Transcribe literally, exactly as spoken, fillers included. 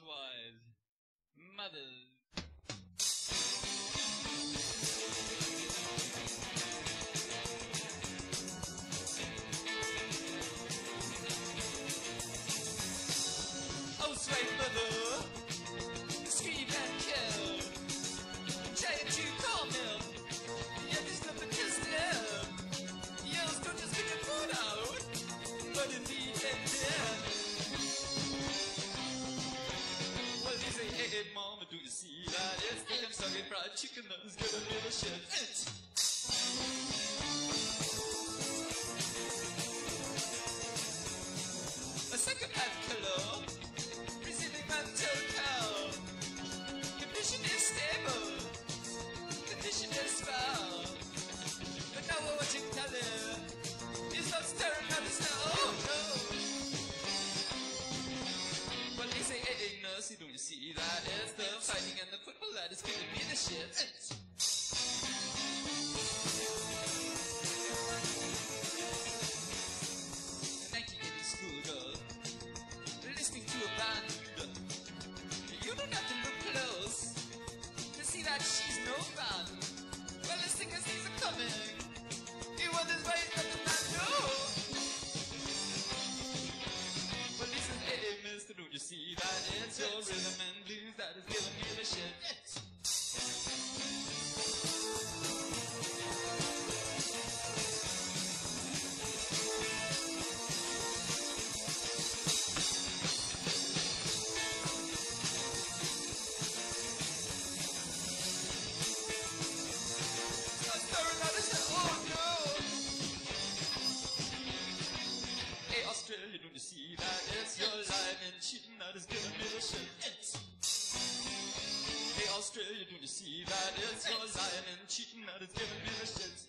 Housewives, mothers. Housewife mother, scream and kill, giant to call milk, yeah, this stuff is just love. Yells don't just get your food out, but indeed and then. Well, they say, hey, hey, mama, do you see that? It's the Kentucky fried chicken that's gonna never shed it. A psychopath killer, receiving mental cow. Condition is stable, condition is foul. But now we're watching telly, it's not stirring out the snow. Oh no! Well, they say, hey, hey, nurse, don't you see that? It's the fighting and the football that is giving me the shit. nineteen eighty schoolgirl, listening to a band. You don't have to look close to see that she's no band. Well, the singers these are coming. He was his way from the man. No. Well, this is hey, mister, don't you see that? It's your rhythm and blues that is giving me the shit. Australia, don't you see that? It's your lying and cheating that is giving me the shit. Hey, Australia, don't you see that? It's your lying and cheating that is giving me the shit.